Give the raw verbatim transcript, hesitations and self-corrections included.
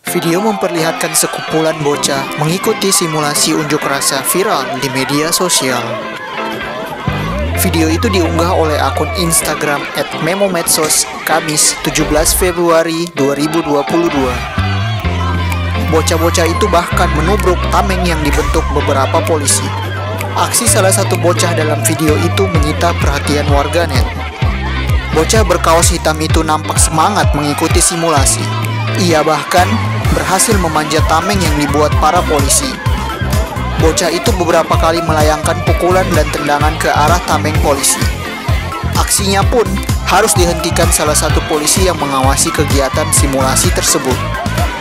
Video memperlihatkan sekumpulan bocah mengikuti simulasi unjuk rasa viral di media sosial. Video itu diunggah oleh akun Instagram et memomedsos Kamis tujuh belas Februari dua ribu dua puluh dua. Bocah-bocah itu bahkan menubruk tameng yang dibentuk beberapa polisi. Aksi salah satu bocah dalam video itu menyita perhatian warganet. Bocah berkaos hitam itu nampak semangat mengikuti simulasi. Ia bahkan berhasil memanjat tameng yang dibuat para polisi. Bocah itu beberapa kali melayangkan pukulan dan tendangan ke arah tameng polisi. Aksinya pun harus dihentikan salah satu polisi yang mengawasi kegiatan simulasi tersebut.